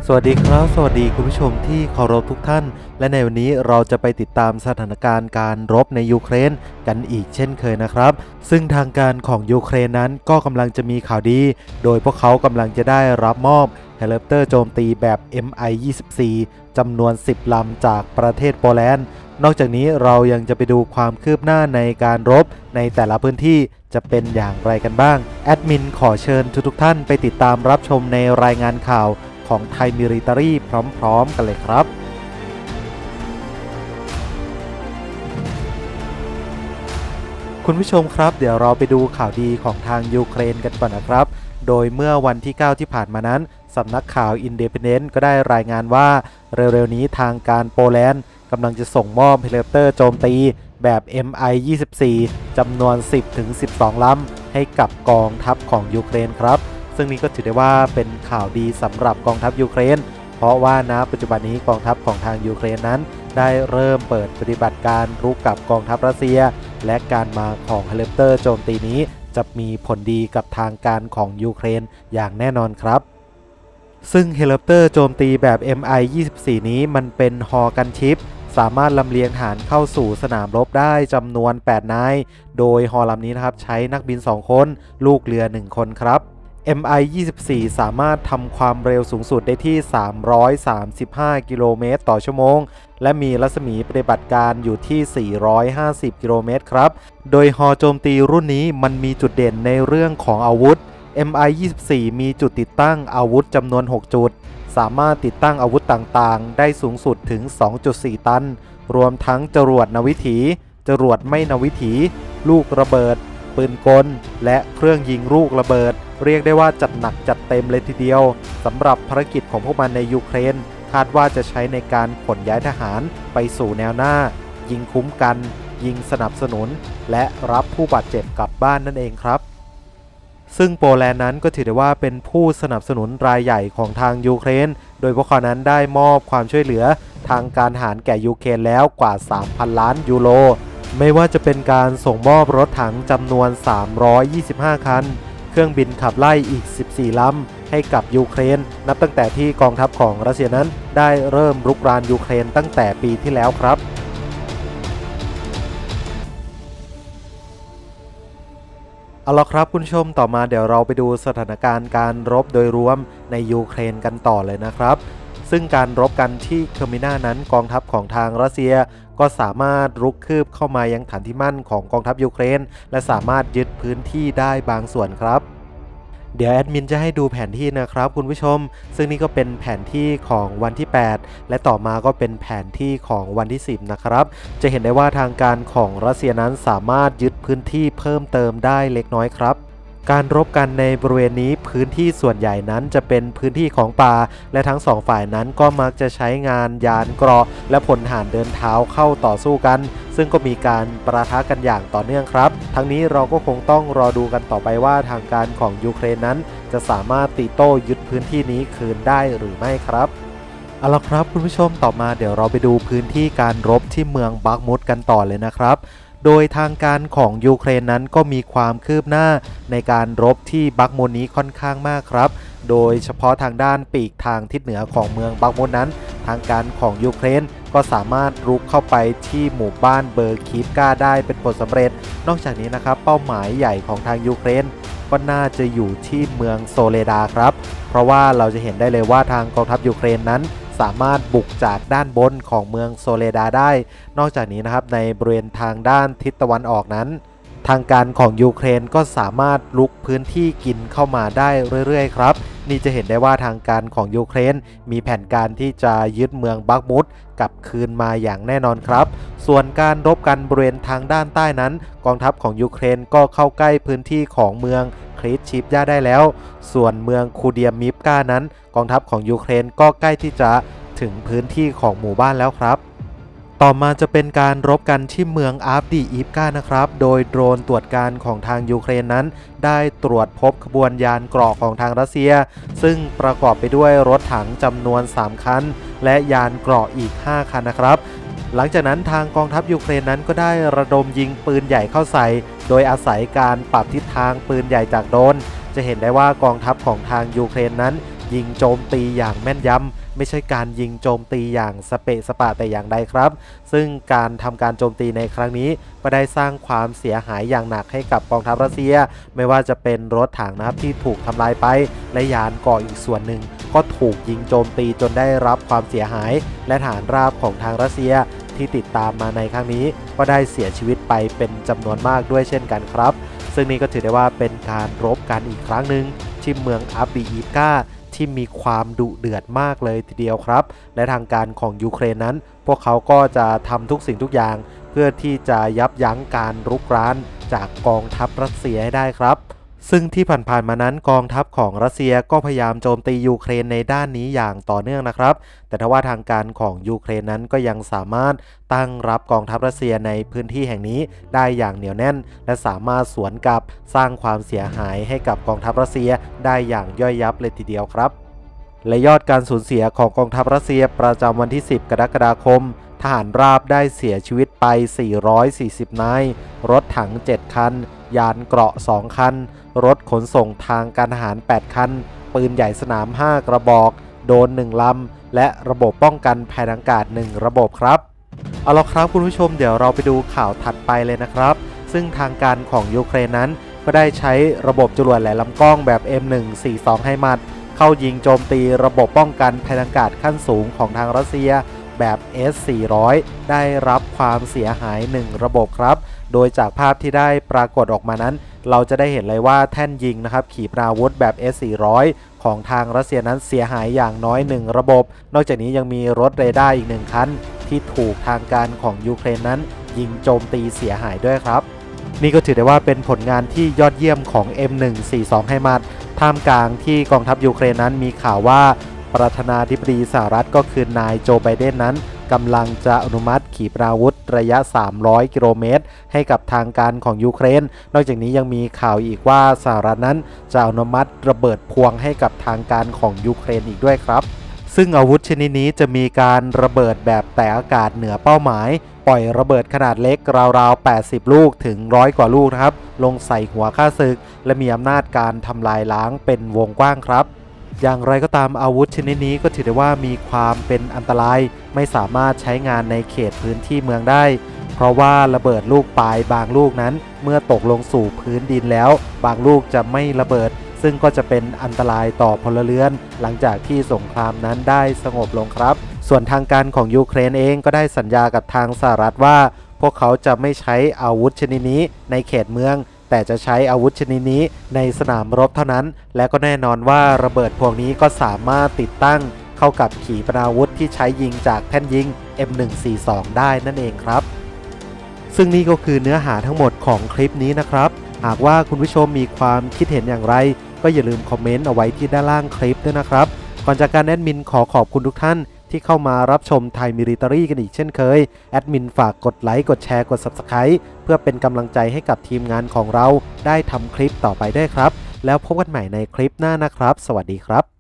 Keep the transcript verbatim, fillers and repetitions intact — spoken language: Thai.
สวัสดีครับสวัสดีคุณผู้ชมที่เคารพทุกท่านและในวันนี้เราจะไปติดตามสถานการณ์การรบในยูเครนกันอีกเช่นเคยนะครับซึ่งทางการของยูเครนนั้นก็กำลังจะมีข่าวดีโดยพวกเขากำลังจะได้รับมอบเฮลิคอปเตอร์โจมตีแบบ เอ็ม ไอ ยี่สิบสี่ จำนวนสิบลำจากประเทศโปแลนด์นอกจากนี้เรายังจะไปดูความคืบหน้าในการรบในแต่ละพื้นที่จะเป็นอย่างไรกันบ้างแอดมินขอเชิญทุกๆท่านไปติดตามรับชมในรายงานข่าวของไทยมิลิตารีพร้อมๆกันเลยครับคุณผู้ชมครับเดี๋ยวเราไปดูข่าวดีของทางยูเครนกันก่อนนะครับโดยเมื่อวันที่เก้าที่ผ่านมานั้นสำนักข่าว Independent ก็ได้รายงานว่าเร็วๆนี้ทางการโปแลนด์กำลังจะส่งมอบเฮลิคอปเตอร์โจมตีแบบ เอ็ม ไอ ยี่สิบสี่ จำนวน สิบถึงสิบสอง ลำให้กับกองทัพของยูเครนครับซึ่งนี้ก็ถือได้ว่าเป็นข่าวดีสำหรับกองทัพยูเครนเพราะว่าณปัจจุบันนี้กองทัพของทางยูเครนนั้นได้เริ่มเปิดปฏิบัติการรุกกับกองทัพรัสเซียและการมาของเฮลิคอปเตอร์โจมตีนี้จะมีผลดีกับทางการของยูเครนอย่างแน่นอนครับซึ่งเฮลิคอปเตอร์โจมตีแบบ เอ็ม ไอ ยี่สิบสี่ นี้มันเป็นฮอกันชิปสามารถลำเลียงทหารเข้าสู่สนามรบได้จำนวนแปดนายโดยฮอลำนี้นะครับใช้นักบินสองคนลูกเรือหนึ่งคนครับเอ็ม ไอ ยี่สิบสี่ สามารถทำความเร็วสูงสุดได้ที่สามร้อยสามสิบห้ากิโลเมตรต่อชั่วโมงและมีรัศมีปฏิบัติการอยู่ที่สี่ร้อยห้าสิบกิโลเมตรครับโดยฮอโจมตีรุ่นนี้มันมีจุดเด่นในเรื่องของอาวุธ เอ็ม ไอ ยี่สิบสี่ มีจุดติดตั้งอาวุธจำนวนหกจุดสามารถติดตั้งอาวุธต่างๆได้สูงสุดถึง สองจุดสี่ ตันรวมทั้งจรวดนวิถีจรวดไม่นวิถีลูกระเบิดปืนกลและเครื่องยิงลูกระเบิดเรียกได้ว่าจัดหนักจัดเต็มเลยทีเดียวสำหรับภารกิจของพวกมันในยูเครนคาดว่าจะใช้ในการขนย้ายทหารไปสู่แนวหน้ายิงคุ้มกันยิงสนับสนุนและรับผู้บาดเจ็บกลับบ้านนั่นเองครับซึ่งโปแลนด์นั้นก็ถือได้ว่าเป็นผู้สนับสนุนรายใหญ่ของทางยูเครนโดยพวกเขานั้นได้มอบความช่วยเหลือทางการทหารแก่ยูเครนแล้วกว่า สามพัน ล้านยูโรไม่ว่าจะเป็นการส่งมอบรถถังจำนวนสามร้อยยี่สิบห้าคันเครื่องบินขับไล่อีกสิบสี่ลำให้กับยูเครนนับตั้งแต่ที่กองทัพของรัสเซียนั้นได้เริ่มรุกรานยูเครนตั้งแต่ปีที่แล้วครับเอาละครับคุณผู้ชมต่อมาเดี๋ยวเราไปดูสถานการณ์การรบโดยรวมในยูเครนกันต่อเลยนะครับซึ่งการรบกันที่เคอร์มินานั้นกองทัพของทางรัสเซียก็สามารถรุกคืบเข้ามายังฐานที่มั่นของกองทัพยูเครนและสามารถยึดพื้นที่ได้บางส่วนครับเดี๋ยวแอดมินจะให้ดูแผนที่นะครับคุณผู้ชมซึ่งนี่ก็เป็นแผนที่ของวันที่แปดและต่อมาก็เป็นแผนที่ของวันที่สิบนะครับจะเห็นได้ว่าทางการของรัสเซียนั้นสามารถยึดพื้นที่เพิ่มเติมได้เล็กน้อยครับการรบกันในบริเวณนี้พื้นที่ส่วนใหญ่นั้นจะเป็นพื้นที่ของป่าและทั้งสองฝ่ายนั้นก็มักจะใช้งานยานเกราะและพลทหารเดินเท้าเข้าต่อสู้กันซึ่งก็มีการปะทะกันอย่างต่อเนื่องครับทั้งนี้เราก็คงต้องรอดูกันต่อไปว่าทางการของยูเครนนั้นจะสามารถตีโต้ยึดพื้นที่นี้คืนได้หรือไม่ครับเอาละครับคุณผู้ชมต่อมาเดี๋ยวเราไปดูพื้นที่การรบที่เมืองบักมุดกันต่อเลยนะครับโดยทางการของยูเครนนั้นก็มีความคืบหน้าในการรบที่บักมุดนี้ค่อนข้างมากครับโดยเฉพาะทางด้านปีกทางทิศเหนือของเมืองบักมุดนั้นทางการของยูเครนก็สามารถรุกเข้าไปที่หมู่บ้านเบอร์คีฟกาได้เป็นผลสำเร็จนอกจากนี้นะครับเป้าหมายใหญ่ของทางยูเครนก็น่าจะอยู่ที่เมืองโซเลดาครับเพราะว่าเราจะเห็นได้เลยว่าทางกองทัพยูเครนนั้นสามารถบุกจากด้านบนของเมืองโซเลดาได้นอกจากนี้นะครับในบริเวณทางด้านทิศตะวันออกนั้นทางการของยูเครนก็สามารถลุกพื้นที่กินเข้ามาได้เรื่อยๆครับนี่จะเห็นได้ว่าทางการของยูเครนมีแผนการที่จะยึดเมืองบักมุดกลับคืนมาอย่างแน่นอนครับส่วนการรบกันบริเวณทางด้านใต้นั้นกองทัพของยูเครนก็เข้าใกล้พื้นที่ของเมืองคริสชิปย่าได้แล้วส่วนเมืองคูเดียมิฟกานั้นกองทัพของยูเครนก็ใกล้ที่จะถึงพื้นที่ของหมู่บ้านแล้วครับต่อมาจะเป็นการรบกันที่เมืองอาฟดีอีฟกานะครับโดยโดรนตรวจการของทางยูเครนนั้นได้ตรวจพบขบวนยานเกราะของทางรัสเซียซึ่งประกอบไปด้วยรถถังจำนวนสามคันและยานเกราะอีกห้าคันนะครับหลังจากนั้นทางกองทัพยูเครนนั้นก็ได้ระดมยิงปืนใหญ่เข้าใส่โดยอาศัยการปรับทิศทางปืนใหญ่จากโดรนจะเห็นได้ว่ากองทัพของทางยูเครนนั้นยิงโจมตีอย่างแม่นยำไม่ใช่การยิงโจมตีอย่างสเปะสปะแต่อย่างใดครับซึ่งการทำการโจมตีในครั้งนี้ก็ได้สร้างความเสียหายอย่างหนักให้กับกองทัพรัสเซียไม่ว่าจะเป็นรถถังนะครับที่ถูกทำลายไปและยานเกราะอีกส่วนหนึ่งก็ถูกยิงโจมตีจนได้รับความเสียหายและฐานราบของทางรัสเซียที่ติดตามมาในครั้งนี้ก็ได้เสียชีวิตไปเป็นจำนวนมากด้วยเช่นกันครับซึ่งนี่ก็ถือได้ว่าเป็นการรบกันอีกครั้งหนึ่งที่เมืองอัฟดีอีฟกาที่มีความดุเดือดมากเลยทีเดียวครับและทางการของยูเครนนั้นพวกเขาก็จะทำทุกสิ่งทุกอย่างเพื่อที่จะยับยั้งการรุกรานจากกองทัพรัสเซียให้ได้ครับซึ่งที่ผ่านๆมานั้นกองทัพของรัสเซียก็พยายามโจมตียูเครนในด้านนี้อย่างต่อเนื่องนะครับแต่ทว่าทางการของยูเครนนั้นก็ยังสามารถตั้งรับกองทัพรัสเซียในพื้นที่แห่งนี้ได้อย่างเหนียวแน่นและสามารถสวนกลับสร้างความเสียหายให้กับกองทัพรัสเซียได้อย่างย่อยยับเลยทีเดียวครับและยอดการสูญเสียของกองทัพรัสเซียประจำวันที่สิบกรกฎาคมทหารราบได้เสียชีวิตไปสี่ร้อยสี่สิบนายรถถังเจ็ดคันยานเกราะสองคันรถขนส่งทางการทหารแปดคันปืนใหญ่สนามห้ากระบอกโดรนหนึ่งลำและระบบป้องกันภัยทางอากาศหนึ่งระบบครับเอาละครับคุณผู้ชมเดี๋ยวเราไปดูข่าวถัดไปเลยนะครับซึ่งทางการของยูเครนนั้นก็ได้ใช้ระบบจรวดแหลมลำกล้องแบบ เอ็ม หนึ่งสี่สอง ไฮมัสเข้ายิงโจมตีระบบป้องกันภัยทางอากาศขั้นสูงของทางรัสเซียแบบ เอส สี่ร้อย ได้รับความเสียหายหนึ่งระบบครับโดยจากภาพที่ได้ปรากฏออกมานั้นเราจะได้เห็นเลยว่าแท่นยิงนะครับขีปนาวุธแบบ เอส สี่ร้อย ของทางรัสเซียนั้นเสียหายอย่างน้อยหนึ่งระบบนอกจากนี้ยังมีรถเรดาร์อีกหนึ่งคันที่ถูกทางการของยูเครนนั้นยิงโจมตีเสียหายด้วยครับนี่ก็ถือได้ว่าเป็นผลงานที่ยอดเยี่ยมของ เอ็ม หนึ่งสี่สอง ไฮมัสท่ามกลางที่กองทัพยูเครนนั้นมีข่าวว่าประธานาธิบดีสหรัฐก็คือนายโจไบเดนนั้นกำลังจะอนุมัติขีปนาวุธระยะสามร้อยกิโลเมตรให้กับทางการของยูเครนนอกจากนี้ยังมีข่าวอีกว่าสหรัฐนั้นจะอนุมัติระเบิดพวงให้กับทางการของยูเครนอีกด้วยครับซึ่งอาวุธชนิดนี้จะมีการระเบิดแบบแตะอากาศเหนือเป้าหมายปล่อยระเบิดขนาดเล็กราวๆแปดสิบลูกถึงหนึ่งร้อยกว่าลูกนะครับลงใส่หัวข้าศึกและมีอำนาจการทำลายล้างเป็นวงกว้างครับอย่างไรก็ตามอาวุธชนิดนี้ก็ถือได้ว่ามีความเป็นอันตรายไม่สามารถใช้งานในเขตพื้นที่เมืองได้เพราะว่าระเบิดลูกปลายบางลูกนั้นเมื่อตกลงสู่พื้นดินแล้วบางลูกจะไม่ระเบิดซึ่งก็จะเป็นอันตรายต่อพลเรือนหลังจากที่สงครามนั้นได้สงบลงครับส่วนทางการของยูเครนเองก็ได้สัญญากับทางสหรัฐว่าพวกเขาจะไม่ใช้อาวุธชนิดนี้ในเขตเมืองแต่จะใช้อาวุธชนิดนี้ในสนามรบเท่านั้นและก็แน่นอนว่าระเบิดพวกนี้ก็สามารถติดตั้งเข้ากับขีปนาวุธที่ใช้ยิงจากแท่นยิง เอ็ม หนึ่งสี่สอง ได้นั่นเองครับซึ่งนี่ก็คือเนื้อหาทั้งหมดของคลิปนี้นะครับหากว่าคุณผู้ชมมีความคิดเห็นอย่างไรก็อย่าลืมคอมเมนต์เอาไว้ที่ด้านล่างคลิปด้วยนะครับก่อนจากการแอดมินขอขอบคุณทุกท่านที่เข้ามารับชมไทยมิลิเตอรี่กันอีกเช่นเคยแอดมินฝากกดไลค์กดแชร์กด ซับสไครบ์ เพื่อเป็นกำลังใจให้กับทีมงานของเราได้ทำคลิปต่อไปด้วยครับแล้วพบกันใหม่ในคลิปหน้านะครับสวัสดีครับ